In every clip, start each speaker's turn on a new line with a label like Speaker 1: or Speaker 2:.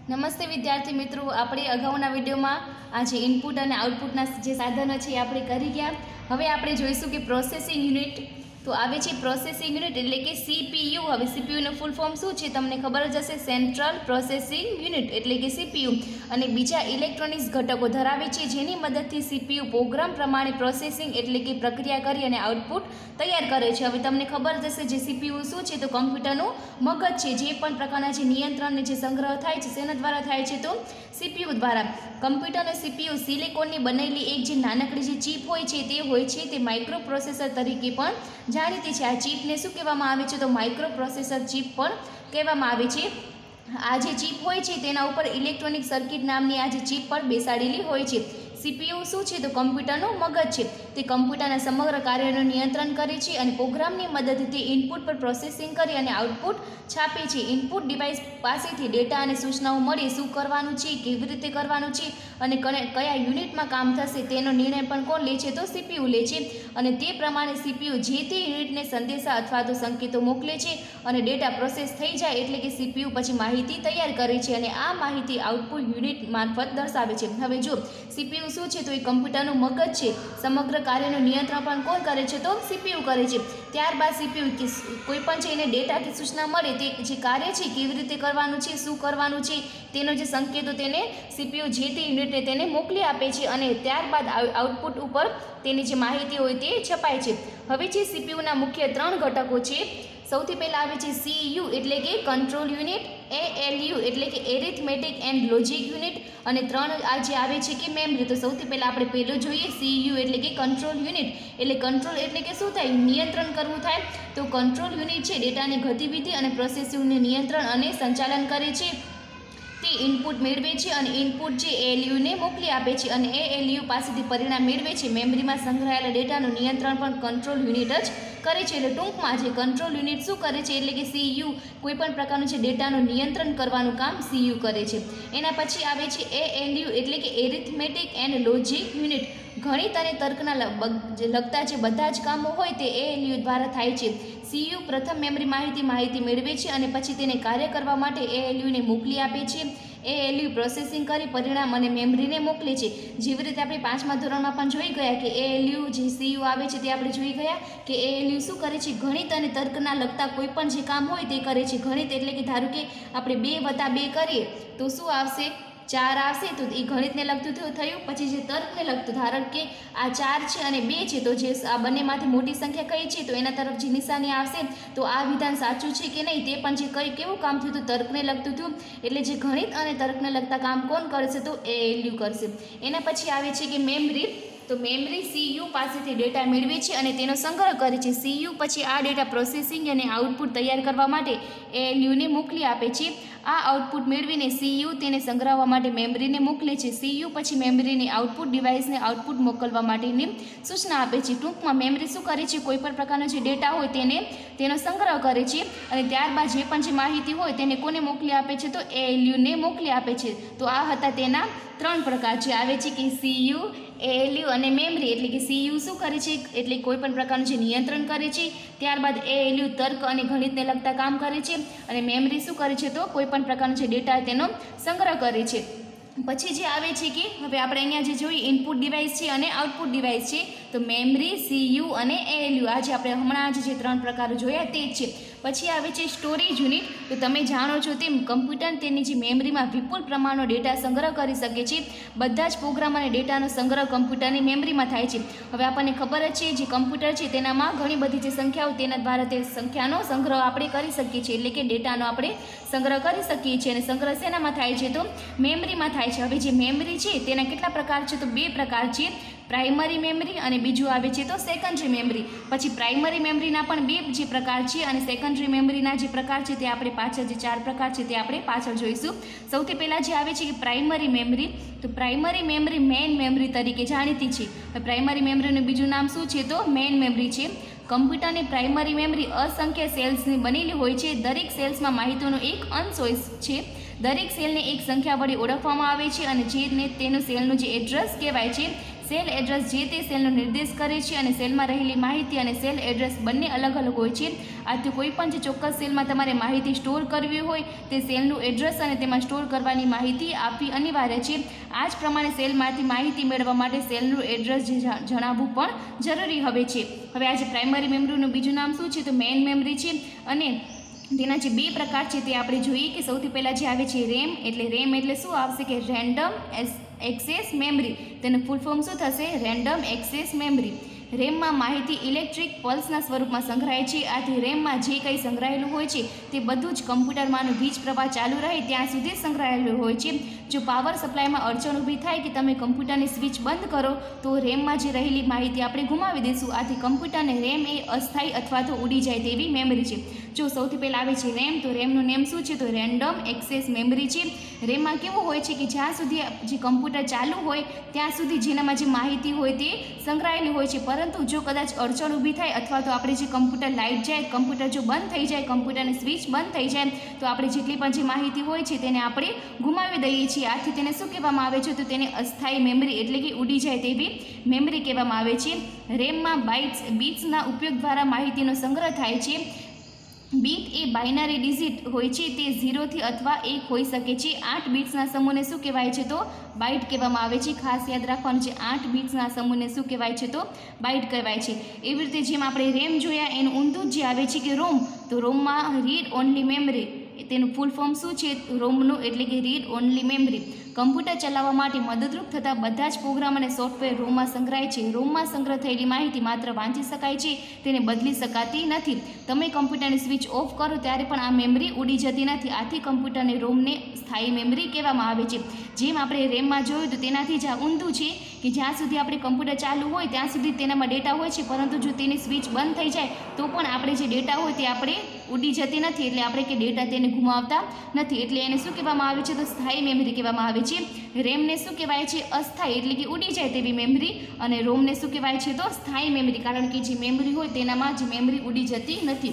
Speaker 1: નમસ્તે વિદ્યાર્થી મિત્રો, આપણે અગાઉના વિડીયોમાં આજે ઇનપુટ અને આઉટપુટના જે સાધનો છે એ આપણે કરી ગયા. હવે આપણે જોઈશું કે પ્રોસેસિંગ યુનિટ તો આવે છે. પ્રોસેસિંગ યુનિટ એટલે કે સીપીયુ. હવે સીપીયુનું ફૂલ ફોર્મ શું છે તમને ખબર જ હશે, સેન્ટ્રલ પ્રોસેસિંગ યુનિટ એટલે કે સીપીયુ. અને બીજા ઇલેક્ટ્રોનિક્સ ઘટકો ધરાવે છે જેની મદદથી સીપીયુ પ્રોગ્રામ પ્રમાણે પ્રોસેસિંગ એટલે કે પ્રક્રિયા કરી અને આઉટપુટ તૈયાર કરે છે. હવે તમને ખબર જ હશે જે સીપીયુ શું છે તો કમ્પ્યુટરનું મગજ છે. જે પણ પ્રકારના જે નિયંત્રણને જે સંગ્રહ થાય છે શેના દ્વારા થાય છે તો સીપીયુ દ્વારા. કમ્પ્યુટરનો સીપીયુ સિલિકોનની બનેલી એક જે નાનકડી જે ચીપ હોય છે તે હોય છે. તે માઇક્રો પ્રોસેસર તરીકે પણ જાણીતી છે. આ ચીપને શું કહેવામાં આવે છે તો માઇક્રો પ્રોસેસર ચીપ પણ કહેવામાં આવે છે. આ જે ચીપ હોય છે તેના ઉપર ઇલેક્ટ્રોનિક સર્કિટ નામની આ જે ચીપ પણ બેસાડેલી હોય છે. સીપીયુ શું છે તો કમ્પ્યુટરનું મગજ છે. તે કમ્પ્યુટરના સમગ્ર કાર્યનું નિયંત્રણ કરે છે અને પ્રોગ્રામની મદદથી ઇનપુટ પર પ્રોસેસિંગ કરી અને આઉટપુટ છાપે છે. ઇનપુટ ડિવાઇસ પાસેથી ડેટા અને સૂચનાઓ મળી શું કરવાનું છે, કેવી રીતે કરવાનું છે અને કયા યુનિટમાં કામ થશે તેનો નિર્ણય પણ કોણ લે છે તો સીપીયુ લે છે. અને તે પ્રમાણે સીપીયુ જે તે યુનિટને સંદેશા અથવા તો સંકેતો મોકલે છે અને ડેટા પ્રોસેસ થઈ જાય એટલે કે સીપીયુ પછી માહિતી તૈયાર કરે છે અને આ માહિતી આઉટપુટ યુનિટ મારફત દર્શાવે છે. હવે જો સીપીયુ શું છે તો એ કમ્પ્યુટરનું મગજ છે. સમગ્ર કાર્યનું નિયંત્રણ પણ કોણ કરે છે તો સીપીયુ કરે છે. ત્યારબાદ સીપીયુ કોઈ પણ છે એને ડેટા કે સૂચના મળે તે જે કાર્ય છે કેવી રીતે કરવાનું છે, શું કરવાનું છે તેનો જે સંકેતો તેને સીપીયુ જે તે યુનિટને તેને મોકલી આપે છે અને ત્યારબાદ આઉટપુટ ઉપર તેની જે માહિતી હોય તે છપાય છે. હવે જે સીપીયુના મુખ્ય 3 ઘટકો છે. સૌથી પહેલાં આવે છે સીયુ એટલે કે કંટ્રોલ યુનિટ, એએલયુ એટલે કે એરિથમેટિક એન્ડ લોજિક યુનિટ અને 3 આ જે આવે છે કે મેમરી. તો સૌથી પહેલાં આપણે પહેલું જોઈએ સીયુ એટલે કે કંટ્રોલ યુનિટ. એટલે કંટ્રોલ એટલે કે શું થાય, નિયંત્રણ કરવું થાય. તો કંટ્રોલ યુનિટ છે ડેટાની ગતિવિધિ અને પ્રોસેસિંગનું નિયંત્રણ અને સંચાલન કરે છે. તે ઇનપુટ મેળવે છે અને ઇનપુટ જે એએલયુને મોકલી આપે છે અને એએલયુ પાસેથી પરિણામ મેળવે છે. મેમરીમાં સંગ્રહાયેલા ડેટાનું નિયંત્રણ પણ કંટ્રોલ યુનિટ જ કરે છે. એટલે ટૂંકમાં જે કંટ્રોલ યુનિટ શું કરે છે એટલે કે સીયુ કોઈપણ પ્રકારનું જે ડેટાનું નિયંત્રણ કરવાનું કામ સીયુ કરે છે. એના પછી આવે છે એએલયુ એટલે કે એરિથમેટિક એન્ડ લોજિક યુનિટ. ગણિત અને તર્કના લગતા જે બધા જ કામો હોય તે એએલયુ દ્વારા થાય છે. સીયુ પ્રથમ મેમરી માહિતી મેળવે છે અને પછી તેને કાર્ય કરવા માટે એએલયુને મોકલી આપે છે. એએલયુ પ્રોસેસિંગ કરી પરિણામ અને મેમરીને મોકલે છે. જેવી રીતે આપણે 5મા ધોરણમાં પણ જોઈ ગયા કે એએલયુ જે સીયુ આવે છે તે આપણે જોઈ ગયા કે એએલયુ શું કરે છે, ગણિત અને તર્કના લગતા કોઈ પણ જે કામ હોય તે કરે છે. ગણિત એટલે કે ધારો કે આપણે 2 + 2 કરીએ તો શું આવશે 4 આવશે. તો એ ગણિતને લગતું થયું. પછી જે તર્કને લગતું, ધારણ કે આ 4 છે અને 2 છે તો જે આ બંનેમાંથી મોટી સંખ્યા કઈ છે તો એના તરફ જે નિશાની આવશે તો આ વિધાન સાચું છે કે નહીં તે પણ જે કેવું કામ થયું તો તર્કને લગતું થયું. એટલે જે ગણિત અને તર્કને લગતા કામ કોણ કરશે તો એએલયુ કરશે. એના પછી આવે છે કે મેમરી. તો મેમરી સીયુ પાસેથી ડેટા મેળવે છે અને તેનો સંગ્રહ કરે છે. સીયુ પછી આ ડેટા પ્રોસેસિંગ અને આઉટપુટ તૈયાર કરવા માટે એએલયુને મોકલી આપે છે. આ આઉટપુટ મેળવીને સીયુ તેને સંગ્રહવા માટે મેમરીને મોકલે છે. સીયુ પછી મેમરીની આઉટપુટ ડિવાઇસને આઉટપુટ મોકલવા માટેની સૂચના આપે છે. ટૂંકમાં મેમરી શું કરે છે, કોઈ પણ પ્રકારનો જે ડેટા હોય તેનો સંગ્રહ કરે છે અને ત્યારબાદ જે પણ જે માહિતી હોય તેને કોને મોકલી આપે છે તો એએલયુને મોકલી આપે છે. તો આ હતા તેના 3 પ્રકાર જે આવે છે કે સીયુ, એએલયુ અને મેમરી. એટલે કે સીયુ શું કરે છે એટલે કોઈ પણ પ્રકારનું જે નિયંત્રણ કરે છે. ત્યારબાદ એએલયુ તર્ક અને ગણિતને લગતા કામ કરે છે અને મેમરી શું કરે છે તો કોઈ પણ પ્રકારનો જે ડેટા તેનો સંગ્રહ કરે છે. પછી જે આવે છે કે હવે આપણે અહીંયા જે જોઈએ ઇનપુટ ડિવાઇસ છે અને આઉટપુટ ડિવાઇસ છે. તો મેમરી, સીયુ અને એએલયુ આજે આપણે હમણાં જે 3 પ્રકારો જોયા તે જ છે. પછી આવે છે સ્ટોરેજ યુનિટ. તો તમે જાણો છો તેમ કમ્પ્યુટર તેની જે મેમરીમાં વિપુલ પ્રમાણનો ડેટા સંગ્રહ કરી શકે છે. બધા જ પ્રોગ્રામ અને ડેટાનો સંગ્રહ કમ્પ્યુટરની મેમરીમાં થાય છે. હવે આપણને ખબર જ છે જે કમ્પ્યુટર છે તેનામાં ઘણી બધી જે સંખ્યાઓ તેના દ્વારા તે સંખ્યાનો સંગ્રહ આપણે કરી શકીએ છીએ. એટલે કે ડેટાનો આપણે સંગ્રહ કરી શકીએ છીએ અને સંગ્રહ શેનામાં થાય છે તો મેમરીમાં થાય છે. હવે જે મેમરી છે તેના કેટલા પ્રકાર છે તો 2 પ્રકાર છે, પ્રાઇમરી મેમરી અને બીજું આવે છે તો સેકન્ડરી મેમરી. પછી પ્રાઇમરી મેમરીના પણ 2 જે પ્રકાર છે અને સેકન્ડરી મેમરીના જે પ્રકાર છે તે આપણે પાછળ જે 4 પ્રકાર છે તે આપણે પાછળ જોઈશું. સૌથી પહેલાં જે આવે છે કે પ્રાઇમરી મેમરી. તો પ્રાઇમરી મેમરી મેઇન મેમરી તરીકે જાણીતી છે. પ્રાઇમરી મેમરીનું બીજું નામ શું છે તો મેઇન મેમરી છે. કમ્પ્યુટરની પ્રાઇમરી મેમરી અસંખ્ય સેલ્સની બનેલી હોય છે. દરેક સેલ્સમાં માહિતીનો એક અંશ હોય છે. દરેક સેલને એક સંખ્યા વડે ઓળખવામાં આવે છે અને જેને તેનું સેલનું જે એડ્રેસ કહેવાય છે. સેલ એડ્રેસ જે તે સેલનો નિર્દેશ કરે છે અને સેલમાં રહેલી માહિતી અને સેલ એડ્રેસ બંને અલગ અલગ હોય છે. આથી કોઈ પણ જે ચોક્કસ સેલમાં તમારે માહિતી સ્ટોર કરવી હોય તે સેલનું એડ્રેસ અને તેમાં સ્ટોર કરવાની માહિતી આપવી અનિવાર્ય છે. આ જ પ્રમાણે સેલમાંથી માહિતી મેળવવા માટે સેલનું એડ્રેસ જણાવવું પણ જરૂરી હવે છે. હવે આ જે પ્રાઇમરી મેમરીનું બીજું નામ શું છે તો મેઇન મેમરી છે. અને તેના જે બે પ્રકાર છે તે આપણે જોઈએ કે સૌથી પહેલાં જે આવે છે રેમ. રેમ એટલે શું આવશે કે રેન્ડમ એક્સેસ મેમરી. તેનું ફૂલ ફોર્મ શું થશે? Random access memory. રેમમાં માહિતી ઇલેક્ટ્રિક પલ્સના સ્વરૂપમાં સંગ્રહાય છે. આથી રેમમાં જે કંઈ સંગ્રહાયેલું હોય છે તે બધું જ કમ્પ્યુટરમાંનું વીજ પ્રવાહ ચાલુ રહે ત્યાં સુધી સંગ્રહાયેલું હોય છે. જો પાવર સપ્લાયમાં અડચણ ઊભી થાય કે તમે કમ્પ્યુટરની સ્વિચ બંધ કરો તો રેમમાં જે રહેલી માહિતી આપણે ગુમાવી દઈશું. આથી કમ્પ્યુટરને રેમ એ અસ્થાયી અથવા તો ઉડી જાય તેવી મેમરી છે. જો સૌથી પહેલાં આવે છે રેમ, તો રેમનું નેમ શું છે? તો રેન્ડમ એક્સેસ મેમરી છે. રેમમાં કેવું હોય છે કે જ્યાં સુધી જે કમ્પ્યુટર ચાલુ હોય ત્યાં સુધી જેનામાં જે માહિતી હોય તે સંગ્રહાયેલી હોય છે. પરંતુ જો કદાચ અડચણ ઊભી થાય અથવા તો આપણે જે કમ્પ્યુટર લાઇટ જાય, કમ્પ્યુટર જો બંધ થઈ જાય, કમ્પ્યુટરની સ્વિચ બંધ થઈ જાય તો આપણે જેટલી પણ જે માહિતી હોય છે તેને આપણે ગુમાવી દઈએ છીએ. આથી તેને શું કહેવામાં આવે છે? તો તેને અસ્થાયી મેમરી એટલે કે ઉડી જાય તેવી મેમરી કહેવામાં આવે છે. રેમમાં બીટ્સના ઉપયોગ દ્વારા માહિતીનો સંગ્રહ થાય છે. બીટ એ બાઇનરી ડિજિટ હોય છે. તે 0થી અથવા 1 હોઈ શકે છે. 8 બીટ્સના સમૂહને શું કહેવાય છે? તો બાઇટ કહેવામાં આવે છે. ખાસ યાદ રાખવાનું છે, 8 બીટ્સના સમૂહને શું કહેવાય છે? તો બાઇટ કહેવાય છે. એવી રીતે જેમ આપણે રેમ જોયા એનું ઊંધું જે આવે છે કે રોમ, તો રોમમાં રીડ ઓનલી મેમરી. તેનું ફૂલ ફોર્મ શું છે? રોમનું એટલે કે રીડ ઓનલી મેમરી. કમ્પ્યુટર ચલાવવા માટે મદદરૂપ થતા બધા જ પ્રોગ્રામ અને સોફ્ટવેર રોમમાં સંગ્રહાય છે. રોમમાં સંગ્રહ થયેલી માહિતી માત્ર વાંચી શકાય છે, તેને બદલી શકાતી નથી. તમે કમ્પ્યુટરની સ્વિચ ઓફ કરો ત્યારે પણ આ મેમરી ઉડી જતી નથી. આથી કમ્પ્યુટરને રોમને સ્થાયી મેમરી કહેવામાં આવે છે. જેમ આપણે રેમમાં જોયું તો તેનાથી જ આ ઊંધું છે કે જ્યાં સુધી આપણે કમ્પ્યુટર ચાલુ હોય ત્યાં સુધી તેનામાં ડેટા હોય છે, પરંતુ જો તેની સ્વિચ બંધ થઈ જાય તો પણ આપણે જે ડેટા હોય તે આપણે ઉડી જતી નથી. એટલે આપણે કે ડેટા તેને ગુમાવતા નથી. એટલે એને શું કહેવામાં આવે છે? તો સ્થાયી મેમરી કહેવામાં આવે છે. રેમને શું કહેવાય છે? અસ્થાયી એટલે કે ઉડી જાય તેવી મેમરી. અને રોમને શું કહેવાય છે? તો સ્થાયી મેમરી, કારણ કે જે મેમરી હોય તેનામાં જે મેમરી ઉડી જતી નથી.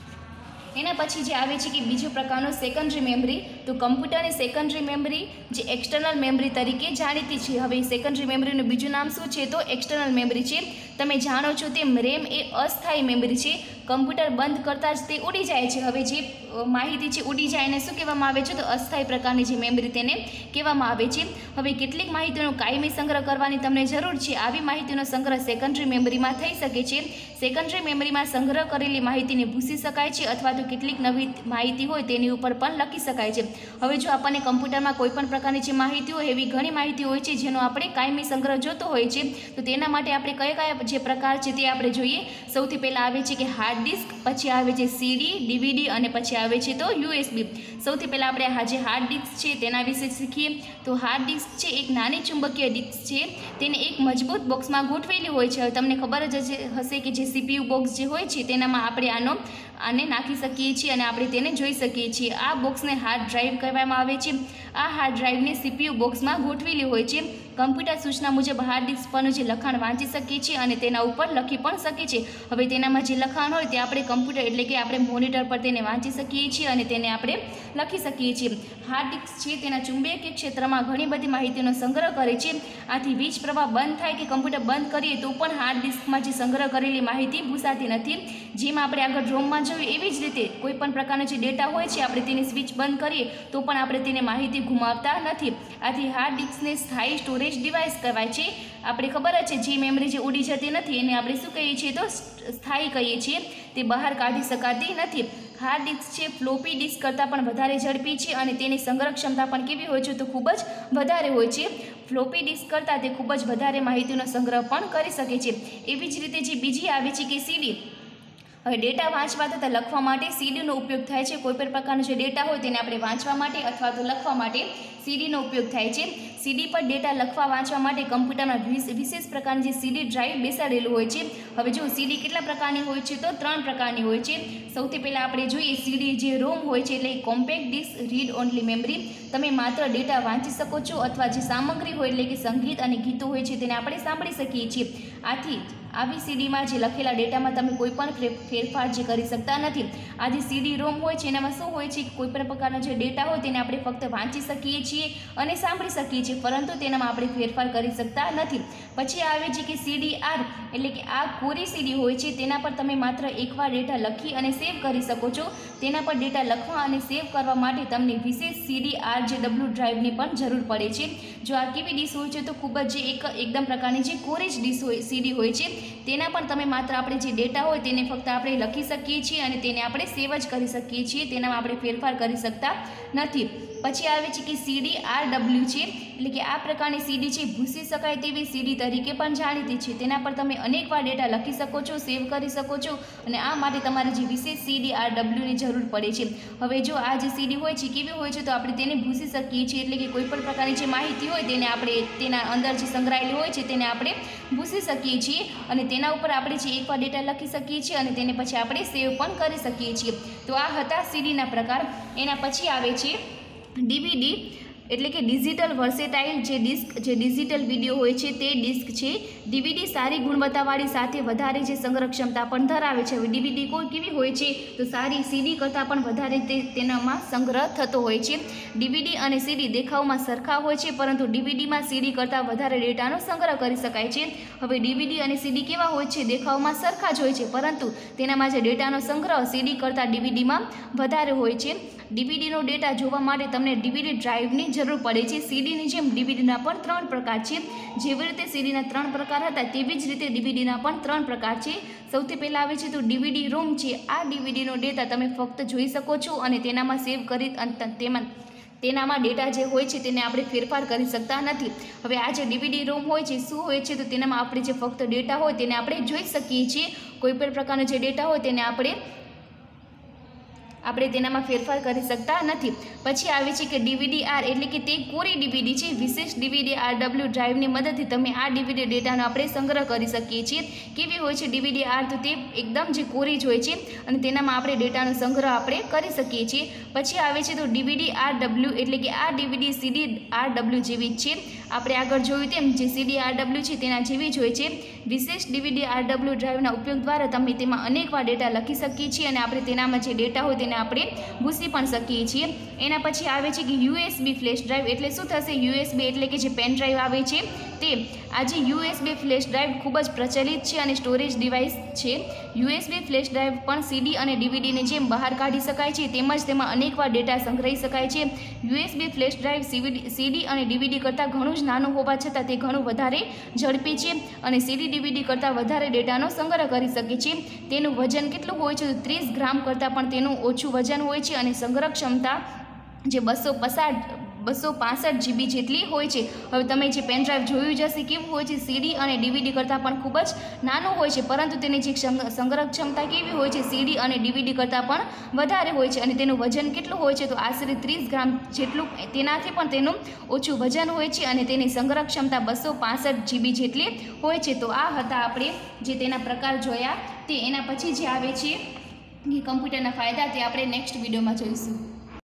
Speaker 1: એના પછી જે આવે છે કે બીજો પ્રકારનો સેકન્ડરી મેમરી. તો કમ્પ્યુટરની સેકન્ડરી મેમરી જે એક્સટર્નલ મેમરી તરીકે જાણીતી છે. હવે સેકન્ડરી મેમરીનું બીજું નામ શું છે? તો એક્સટર્નલ મેમરી છે. તમે જાણો છો તેમ રેમ એ અસ્થાયી મેમરી છે. કમ્પ્યુટર બંધ કરતાં જ તે ઉડી જાય છે. હવે જે માહિતી છે ઉડી જાય એને શું કહેવામાં આવે છે? તો અસ્થાયી પ્રકારની જે મેમરી તેને કહેવામાં આવે છે. હવે કેટલીક માહિતીનો કાયમી સંગ્રહ કરવાની તમને જરૂર છે. આવી માહિતીનો સંગ્રહ સેકન્ડરી મેમરીમાં થઈ શકે છે. સેકન્ડરી મેમરીમાં સંગ્રહ કરેલી માહિતીને ભૂંસી શકાય છે અથવા તો કેટલીક નવી માહિતી હોય તેની ઉપર પણ લખી શકાય છે. હવે જો આપણને કમ્પ્યુટરમાં કોઈ પણ પ્રકારની જે માહિતી હોય એવી ઘણી માહિતી હોય છે જેનો આપણે કાયમી સંગ્રહ જોતો હોય છે. તો તેના માટે આપણે કયા જે પ્રકાર છે તે આપણે જોઈએ. સૌથી પહેલાં આવે છે કે હાર્ડ ડિસ્ક, પછી આવે છે સીડી, ડીવીડી અને પછી આવે છે તો યુએસબી. સૌથી પહેલાં આપણે જે હાર્ડ ડિસ્ક છે તેના વિશે શીખીએ. તો હાર્ડ ડિસ્ક છે એક નાની ચુંબકીય ડિસ્ક છે. તેને એક મજબૂત બોક્સમાં ગોઠવેલી હોય છે. હવે તમને ખબર જ હશે કે જે સીપીયુ બોક્સ જે હોય છે તેનામાં આપણે આને નાખી શકીએ છીએ અને આપણે તેને જોઈ શકીએ છીએ. આ બોક્સને હાર્ડ ડ્રાઈવ કહેવામાં આવે છે. આ હાર્ડ ડ્રાઈવને સીપીયુ બોક્સમાં ગોઠવેલી હોય છે. કમ્પ્યુટર સૂચના મુજબ હાર્ડ ડિસ્ક પરનું જે લખાણ વાંચી શકીએ છીએ અને તેના ઉપર લખી પણ શકીએ છીએ. હવે તેનામાં જે લખાણ હોય તે આપણે કમ્પ્યુટર એટલે કે આપણે મોનિટર પર તેને વાંચી શકીએ છીએ અને તેને આપણે લખી શકીએ છીએ. હાર્ડ ડિસ્ક છે તેના ચુંબકીય ક્ષેત્રમાં ઘણી બધી માહિતીનો સંગ્રહ કરે છે. આથી વીજ પ્રવાહ બંધ થાય કે કમ્પ્યુટર બંધ કરીએ તો પણ હાર્ડ ડિસ્કમાં જે સંગ્રહ કરેલી માહિતી ભૂસાતી નથી. જેમ આપણે આગળ રોમમાં જોયું એવી જ રીતે કોઈ પણ પ્રકારનો જે ડેટા હોય છે આપણે તેની સ્વિચ બંધ કરીએ તો પણ આપણે તેને માહિતી ગુમાવતા નથી. આથી હાર્ડ ડિસ્કને સ્થાયી સ્ટોરેજ ડિવાઇસ કહેવાય છે. આપણે ખબર જ છે જે મેમરી જે ઉડી જતી નથી એને આપણે શું કહીએ છીએ? તો સ્થાયી કહીએ છીએ. તે બહાર કાઢી શકાતી નથી. હાર્ડ ડિસ્ક છે ફ્લોપી ડિસ્ક કરતાં પણ વધારે ઝડપી છે અને તેની સંગ્રહ ક્ષમતા પણ કેવી હોય છે? તો ખૂબ જ વધારે હોય છે. ફ્લોપી ડિસ્ક કરતાં તે ખૂબ જ વધારે માહિતીનો સંગ્રહ પણ કરી શકે છે. એવી જ રીતે જે બીજી આવે છે કે સીડી. હવે ડેટા વાંચવા તથા લખવા માટે સીડીનો ઉપયોગ થાય છે. કોઈ પણ પ્રકારનો જે ડેટા હોય તેને આપણે વાંચવા માટે અથવા તો લખવા માટે સીડીનો ઉપયોગ થાય છે. સીડી પર ડેટા લખવા વાંચવા માટે કમ્પ્યુટરમાં વિશેષ પ્રકારની જે સીડી ડ્રાઈવ બેસાડેલું હોય છે. હવે જો સીડી કેટલા પ્રકારની હોય છે? તો 3 પ્રકારની હોય છે. સૌથી પહેલાં આપણે જોઈએ સીડી જે રોમ હોય છે એટલે compact disk read only memory. તમે માત્ર ડેટા વાંચી શકો છો અથવા જે સામગ્રી હોય એટલે કે સંગીત અને ગીતો હોય છે તેને આપણે સાંભળી શકીએ છીએ. આથી આવી સીડીમાં જે લખેલા ડેટામાં તમે કોઈ પણ ફેરફાર જે કરી શકતા નથી. આ જે સીડી રોમ હોય છે એનામાં શું હોય છે કે કોઈ પણ પ્રકારનો જે ડેટા હોય તેને આપણે ફક્ત વાંચી શકીએ છીએ અને સાંભળી શકીએ છીએ, પરંતુ તેનામાં આપણે ફેરફાર કરી શકતા નથી. પછી આવે છે કે CDR એટલે કે આ કોરી સીડી હોય છે, તેના પર તમે માત્ર એકવાર ડેટા લખી અને સેવ કરી શકો છો. તેના પર ડેટા લખવા અને સેવ કરવા માટે તમને વિશેષ CDRJW ડ્રાઈવની પણ જરૂર પડે છે. જો આ કેવી ડીશ હોય છે તો ખૂબ જ એકદમ પ્રકારની જે કોરી જ ડીશ હોય સીડી હોય છે, તેના પર તમે માત્ર આપણે જે ડેટા હોય તેને ફક્ત આપણે લખી શકીએ છીએ અને તેને આપણે સેવ જ કરી શકીએ છીએ, તેનામાં આપણે ફેરફાર કરી શકતા નથી. પછી આવે છે કે CDRW છે, એટલે કે આ પ્રકારની સીડી છે ભૂંસી શકાય તેવી સીડી તરીકે પણ જાણીતી છે. તેના પર તમે અનેકવાર ડેટા લખી શકો છો, સેવ કરી શકો છો અને આ માટે તમારે જે વિશેષ CDRWની જરૂર પડે છે. હવે જો આ જે સીડી હોય છે કેવી હોય છે તો આપણે તેને ભૂંસી શકીએ છીએ, એટલે કે કોઈ પણ પ્રકારની જે માહિતી હોય તેને આપણે તેના અંદર જે સંગ્રહાયેલી હોય છે તેને આપણે ભૂંસી શકીએ છીએ અને તેના ઉપર આપણે જે એકવાર ડેટા લખી શકીએ છીએ અને તેને પછી આપણે સેવ પણ કરી શકીએ છીએ. તો આ હતા સીડીના પ્રકાર. એના પછી આવે છે DVD એટલે કે ડિજિટલ વર્સેટાઇલ જે ડિસ્ક, જે ડિજિટલ વિડીયો હોય છે તે ડિસ્ક છે. DVD સારી ગુણવત્તાવાળી સાથે વધારે જે સંગ્રહ ક્ષમતા પણ ધરાવે છે. હવે DVD કોઈ કેવી હોય છે તો સારી CD કરતાં પણ વધારે તેનામાં સંગ્રહ થતો હોય છે. DVD અને CD દેખાવમાં સરખા હોય છે, પરંતુ DVDમાં CD કરતાં વધારે ડેટાનો સંગ્રહ કરી શકાય છે. હવે DVD અને CD કેવા હોય છે? દેખાવમાં સરખા જ હોય છે, પરંતુ તેનામાં જે ડેટાનો સંગ્રહ CD કરતાં DVDમાં વધારે હોય છે. DVDનો ડેટા જોવા માટે તમને DVD ડ્રાઈવની જરૂર પડે છે. CDની જેમ DVDના પણ 3 પ્રકાર છે. જેવી રીતે CDના 3 પ્રકાર હતા તેવી જ રીતે DVDના પણ 3 પ્રકાર છે. સૌથી પહેલાં આવે છે તો DVD રોમ છે. આ DVDનો ડેટા તમે ફક્ત જોઈ શકો છો અને તેનામાં સેવ કરી તેનામાં ડેટા જે હોય છે તેને આપણે ફેરફાર કરી શકતા નથી. હવે આ જે DVD રોમ હોય છે શું હોય છે તો તેનામાં આપણે જે ફક્ત ડેટા હોય તેને આપણે જોઈ શકીએ છીએ. કોઈ પણ પ્રકારનો જે ડેટા હોય તેને આપણે તેનામાં ફેરફાર કરી શકતા નથી. પછી આવે છે કે DVD-R એટલે કે તે કોરી DVD છે. વિશેષ DVD-RW ડ્રાઈવની મદદથી તમે આ DVD ડેટાનો આપણે સંગ્રહ કરી શકીએ છીએ. કેવી હોય છે DVD-R તો તે એકદમ જે કોરી જ હોય છે અને તેનામાં આપણે ડેટાનો સંગ્રહ આપણે કરી શકીએ છીએ. પછી આવે છે તો DVD-RW એટલે કે આ DVD CD-RW જેવી જ છે. આપણે આગળ જોયું તેમ જે CD-RW છે તેના જેવી જ હોય છે. વિશેષ DVD-RW ડ્રાઈવના ઉપયોગ દ્વારા તમે તેમાં અનેકવાર ડેટા લખી શકીએ છીએ અને આપણે તેનામાં જે ડેટા હોય તેને આપણે ભૂંસી પણ શકીએ છીએ. એના પછી આવે છે કે USB ફ્લેશ ડ્રાઈવ એટલે શું થશે? USB એટલે કે જે પેન ડ્રાઈવ આવે છે તે. આ જે USB ફ્લેશ ડ્રાઈવ ખૂબ જ પ્રચલિત છે અને સ્ટોરેજ ડિવાઇસ છે. USB ફ્લેશ ડ્રાઈવ પણ CD અને DVDની જેમ બહાર કાઢી શકાય છે, તેમજ તેમાં અનેકવાર ડેટા સંગ્રહી શકાય છે. USB ફ્લેશ ડ્રાઈવ CD અને DVD કરતાં ઘણું જ નાનું હોવા છતાં તે ઘણું વધારે ઝડપી છે અને CD DVD કરતાં વધારે ડેટાનો સંગ્રહ કરી શકે છે. તેનું વજન કેટલું હોય છે? 30 ગ્રામ કરતાં પણ તેનું ઓછું વજન હોય છે અને સંગ્રહ ક્ષમતા જે 265 GB જેટલી હોય છે. હવે તમે જે પેન ડ્રાઈવ જોયું જ હશે કેવું હોય છે? CD અને DVD કરતાં પણ ખૂબ જ નાનું હોય છે, પરંતુ તેની જે સંગ્રહ ક્ષમતા કેવી હોય છે? CD અને DVD કરતાં પણ વધારે હોય છે અને તેનું વજન કેટલું હોય છે? તો આશરે 30 ગ્રામ જેટલું, તેનાથી પણ તેનું ઓછું વજન હોય છે અને તેની સંગ્રહ ક્ષમતા 265 GB જેટલી હોય છે. તો આ હતા આપણે જે તેના પ્રકાર જોયા તે. એના પછી જે આવે છે કમ્પ્યુટરના ફાયદા તે આપણે નેક્સ્ટ વિડીયોમાં જોઈશું.